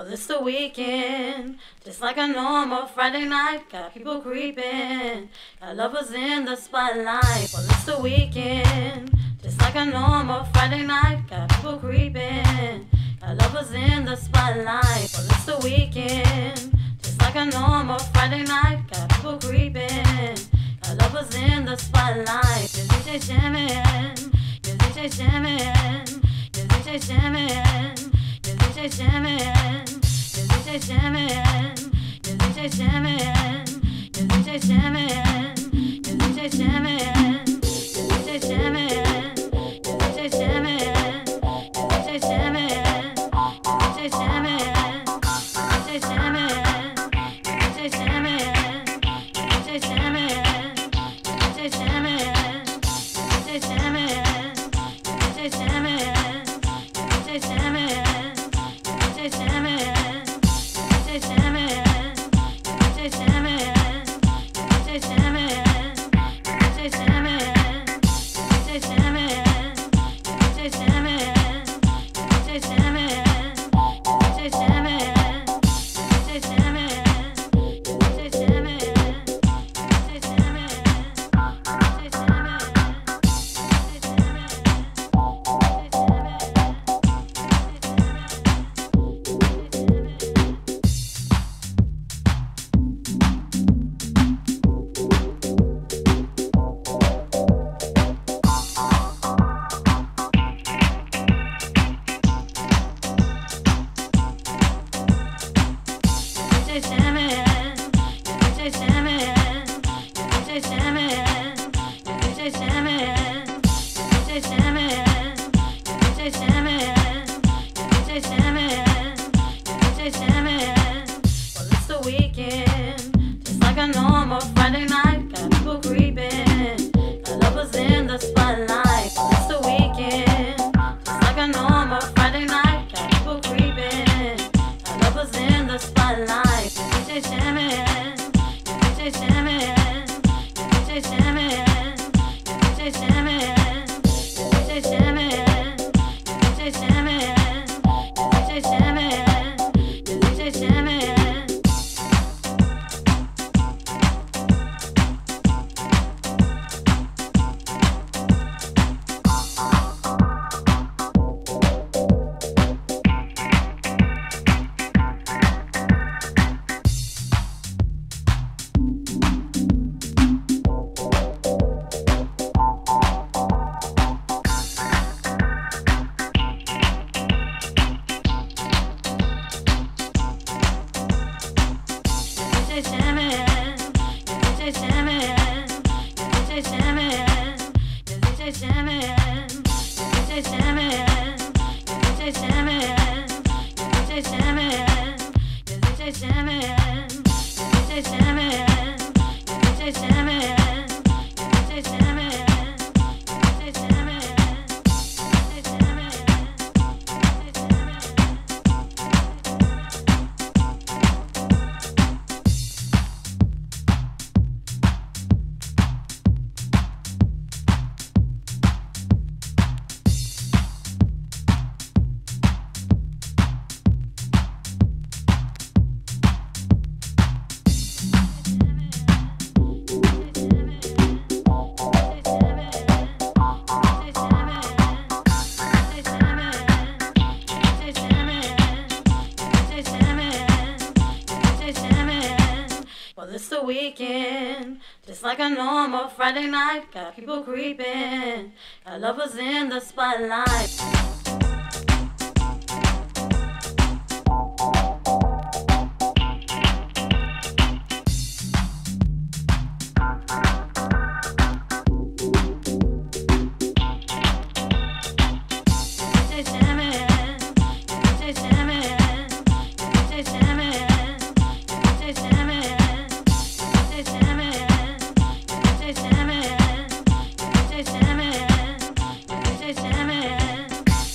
Well, it's the weekend, just like a normal Friday night. Got people creeping, got lovers in the spotlight. Well, it's the weekend, just like a normal Friday night. Got people creeping, got lovers in the spotlight. Well, it's the weekend, just like a normal Friday night. Got people creeping, got lovers in the spotlight. Your DJ jamming, your DJ jamming, your DJ jamming. Your DJ jamming, your DJ jamming, your DJ jamming, your DJ jamming, your DJ jamming, your DJ jamming, your DJ jamming, your DJ jamming, your DJ jamming, your DJ jamming, your DJ jamming, your DJ jamming, your DJ jamming, your DJ jamming, your DJ jamming, your DJ jamming. It's the weekend, just like a normal Friday night. Got people creeping, got lovers in the spotlight. Jamming,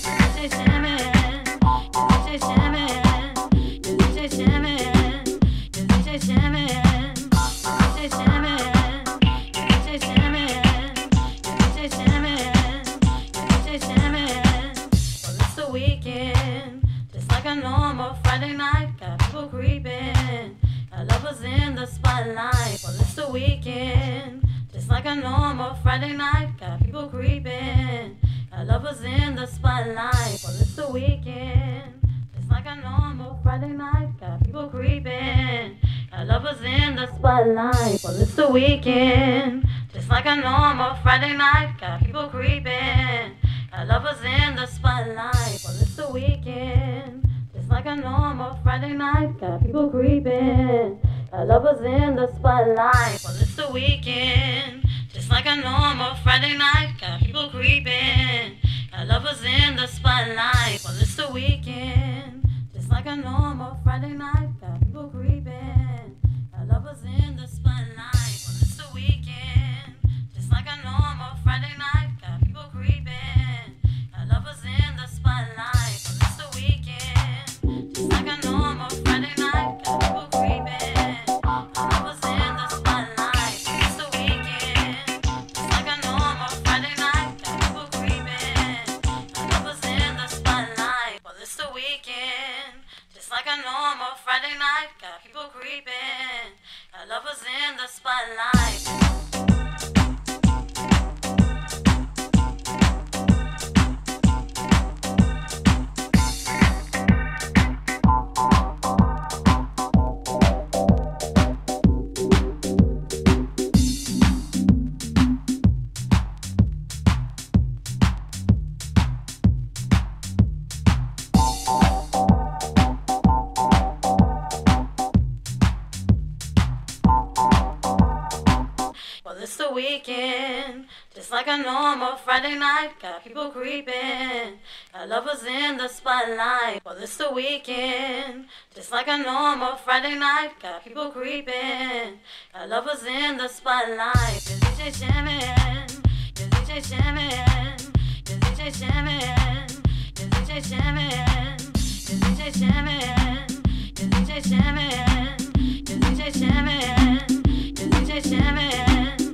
the spotlight. Well, it's the weekend, just like a normal Friday night. Got people creeping, got lovers in the spotlight. Well, it's the weekend, just like a normal Friday night. Got people creeping, got lovers in the spotlight. Well, it's the weekend, just like a normal Friday night. Got people creeping, got lovers in the spotlight. Well, it's the weekend, just like a normal Friday night. Got people creeping, got lovers in the spotlight. Well, it's the weekend, just like a normal Friday night. Got people creeping, got lovers in the spotlight. Well, it's the weekend, just like a normal Friday night. Got people creeping, got lovers in the spotlight. Well, it's the weekend, just like a normal Friday night. Got people creeping, got lovers in the spotlight. Well, it's the weekend, just like a normal Friday night. Got people creeping, got lovers in the spotlight. It's the weekend, just like a normal Friday night. Got people creeping, got lovers in the spotlight. Well, it's the weekend, just like a normal Friday night. Got people creeping, got lovers in the spotlight. Well, it's the weekend, just like a normal Friday night. Got people creeping, got lovers in the spotlight. Well, it's the weekend, just like a normal Friday night. Got people creeping, got lovers in the spotlight. Your DJ jamming, your DJ jamming, your DJ jamming, your DJ jamming, your DJ jamming, your DJ jamming, your DJ jamming, your DJ jamming.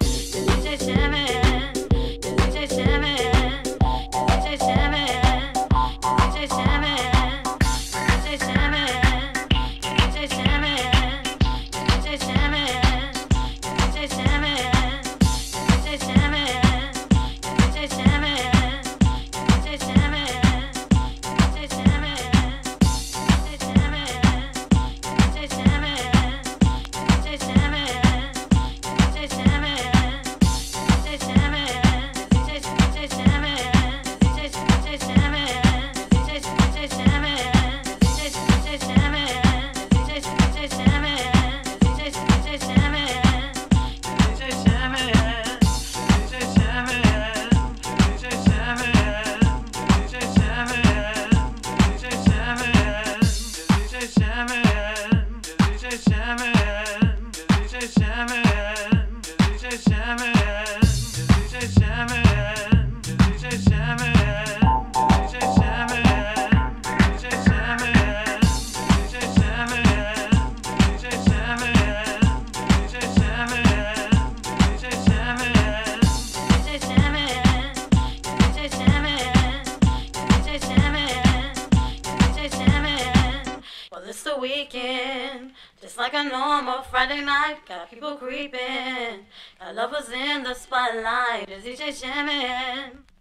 It's the weekend, just like a normal Friday night. Got people creeping, got lovers in the spotlight. Is DJ jamming?